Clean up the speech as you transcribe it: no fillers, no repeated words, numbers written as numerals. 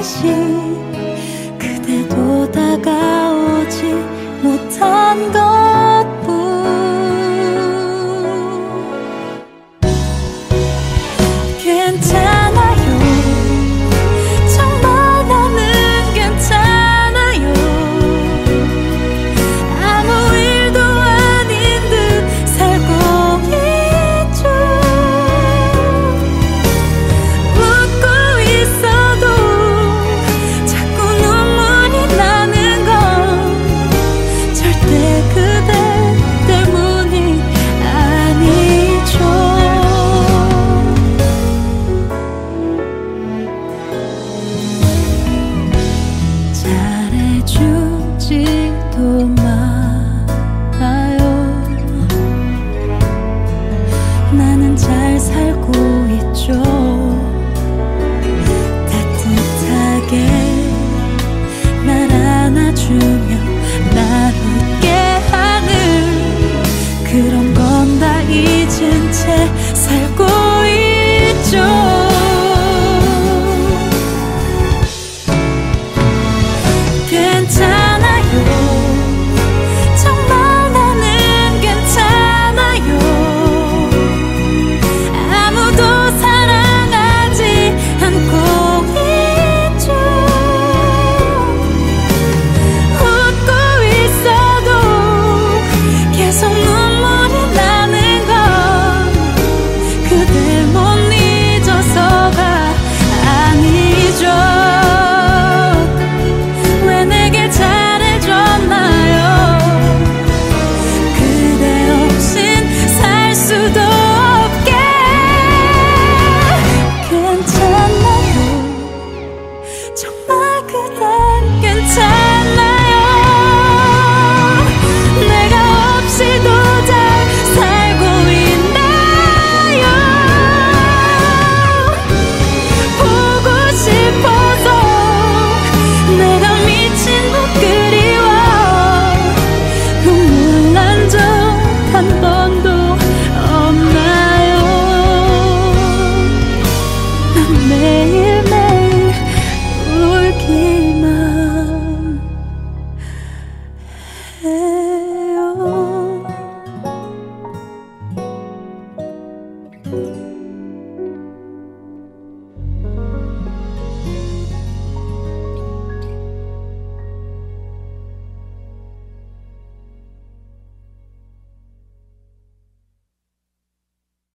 듯이 그대도 다가오지 못한 것뿐. 괜찮아요, 정말 나는 괜찮아요. 아무 일도 아닌 듯 살고 있죠. 웃고 있어도 자꾸 눈물이 나는 건 절대 그대 때문이 아니죠. 잘해주지도 말아요. 나는 잘 살고 있죠. 따뜻하게 날 안아주며 날 웃게 하는 그런 건 다 잊은 채 살고